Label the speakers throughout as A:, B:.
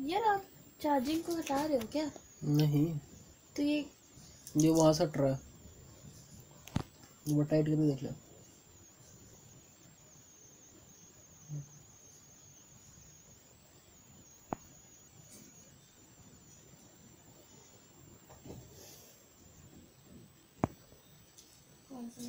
A: यार आप चार्जिंग को हटा रहे हो क्या?
B: नहीं,
A: तो ये
B: वहाँ से हट रहा है, वो टाइट करके देख ले।
A: कौन सा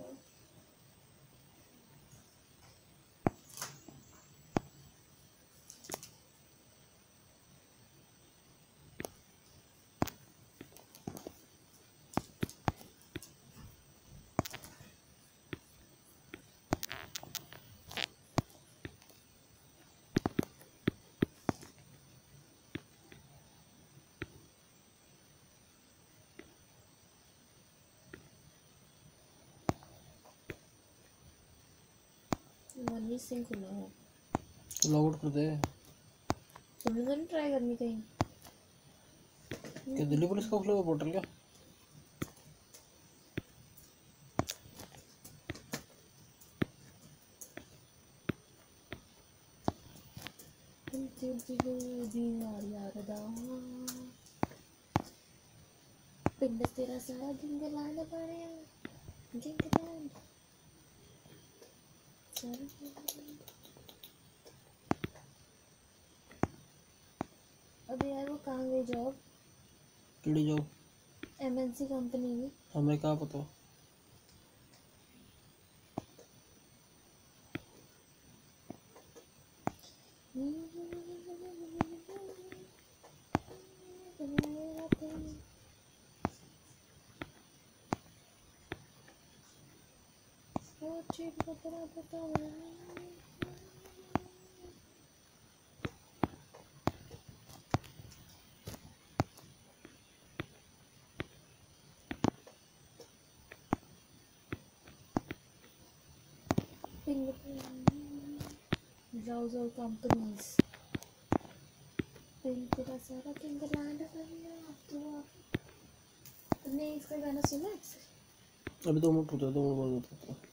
A: मनवीर सिंह खुला है?
B: तो लॉग आउट कर दे।
A: तुमने तो नहीं ट्राई करनी कहीं?
B: क्या दिल्ली पुलिस का खुला हुआ पोर्टल क्या?
A: पिंड तेरा सारा दिन गलाने पड़े जिंगलान अबे यार वो कहाँ गई जॉब?
B: केड़ी जॉब?
A: एमएनसी कंपनी में।
B: हमें क्या पता।
A: Browser companies. पिंड तेरा सारा दिन गलाने पड़े तो तुमने इसका गाना सुना है?
B: अभी 2 मिनट रुक जा, 2 मिनट बाद बताता हूँ।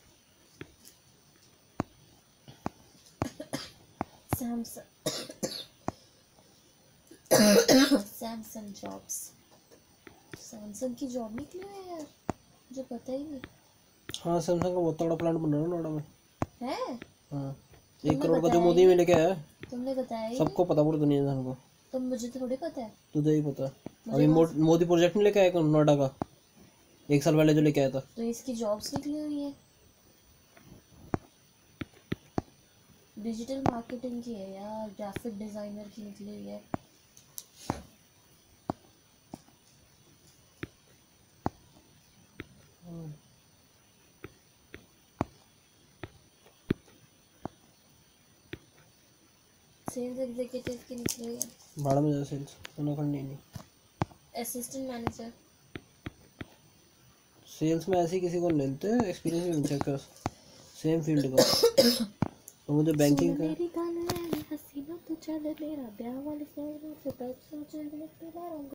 A: Samsung jobs. सैमसंग की जॉब निकली है यार, मुझे पता ही नहीं।
B: हाँ, सैमसंग का बहुत बड़ा प्लांट बन रहा है नोएडा में।
A: है?
B: हाँ, 1
A: तुमने
B: करोड़ का जो
A: बताया
B: मोदी
A: ही
B: में
A: नहीं।
B: लेके आया है।
A: तुमने बताया ही
B: सबको पता, पूरी दुनिया जान को।
A: तो मुझे तो थोड़ी पता है।
B: तुझे ही पता।
A: मुझे
B: अभी
A: कहाँ से-
B: मोदी प्रोजेक्ट नहीं लेके आया नोएडा का, 1 साल पहले जो लेके आया था।
A: तो इसकी जॉब्स निकली हुई है। डिजिटल मार्केटिंग की है यार, ग्राफिक डिजाइनर की निकली हुई है। सेल्स एग्जीक्यूटिव की निकली हुई है।
B: भाड़ा में जा सेल्स तो करनी नहीं।
A: Assistant manager.
B: सेल्स में ऐसे ही किसी को नहीं लेते, एक्सपीरियंस भी नहीं चेक कर, सेम फील्ड का। तो मुझे बैंकिंग का
A: मेरी हसीना तो चल मेरा ब्याह वाली से